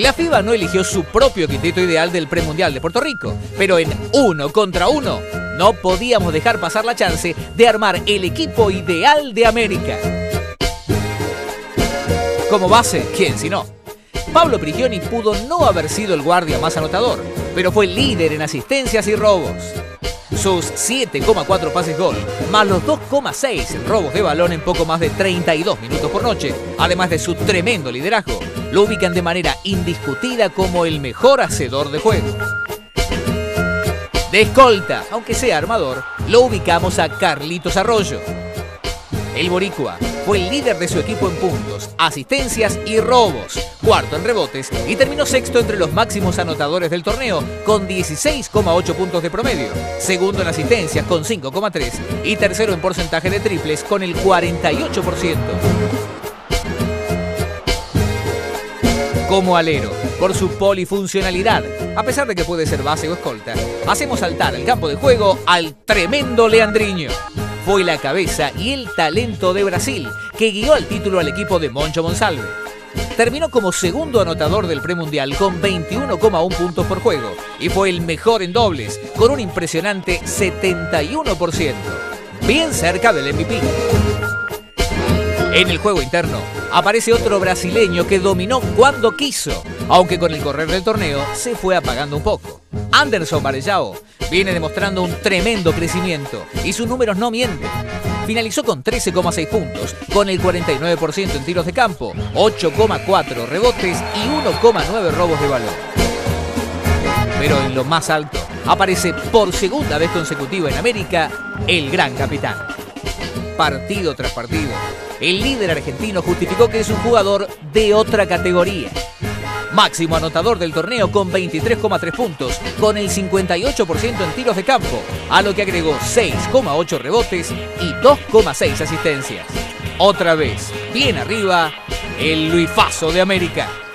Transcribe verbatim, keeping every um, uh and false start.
La FIBA no eligió su propio quinteto ideal del premundial de Puerto Rico, pero en uno contra uno no podíamos dejar pasar la chance de armar el equipo ideal de América. Como base, ¿quién si no? Pablo Prigioni pudo no haber sido el guardia más anotador, pero fue líder en asistencias y robos. Sus siete coma cuatro pases gol, más los dos coma seis en robos de balón en poco más de treinta y dos minutos por noche, además de su tremendo liderazgo, lo ubican de manera indiscutida como el mejor hacedor de juegos. De escolta, aunque sea armador, lo ubicamos a Carlitos Arroyo. El boricua fue el líder de su equipo en puntos, asistencias y robos, cuarto en rebotes y terminó sexto entre los máximos anotadores del torneo con dieciséis coma ocho puntos de promedio, segundo en asistencias con cinco coma tres y tercero en porcentaje de triples con el cuarenta y ocho por ciento. Como alero, por su polifuncionalidad, a pesar de que puede ser base o escolta, hacemos saltar al campo de juego al tremendo Leandrinho. Fue la cabeza y el talento de Brasil, que guió al título al equipo de Moncho Monsalve. Terminó como segundo anotador del premundial con veintiuno coma uno puntos por juego y fue el mejor en dobles con un impresionante setenta y uno por ciento, bien cerca del M V P. En el juego interno aparece otro brasileño que dominó cuando quiso, aunque con el correr del torneo se fue apagando un poco. Anderson Varejão viene demostrando un tremendo crecimiento y sus números no mienten. Finalizó con trece coma seis puntos, con el cuarenta y nueve por ciento en tiros de campo, ocho coma cuatro rebotes y uno coma nueve robos de balón. Pero en lo más alto aparece por segunda vez consecutiva en América el gran capitán. Partido tras partido, el líder argentino justificó que es un jugador de otra categoría. Máximo anotador del torneo con veintitrés coma tres puntos, con el cincuenta y ocho por ciento en tiros de campo, a lo que agregó seis coma ocho rebotes y dos coma seis asistencias. Otra vez, bien arriba, el Luifazo de América.